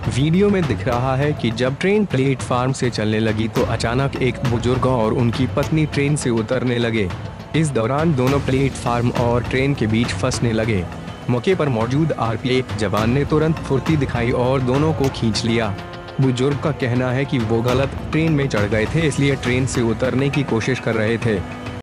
Video में दिख रहा है कि जब ट्रेन प्लेटफार्म से चलने लगी तो अचानक एक बुजुर्ग और उनकी पत्नी ट्रेन से उतरने लगे। इस दौरान दोनों प्लेटफार्म और ट्रेन के बीच फंसने लगे। मौके पर मौजूद आरपीएफ जवान ने तुरंत फुर्ती दिखाई और दोनों को खींच लिया। बुजुर्ग का कहना है कि वो गलत ट्रेन में चढ़ गए थे, इसलिए ट्रेन से उतरने की कोशिश कर रहे थे।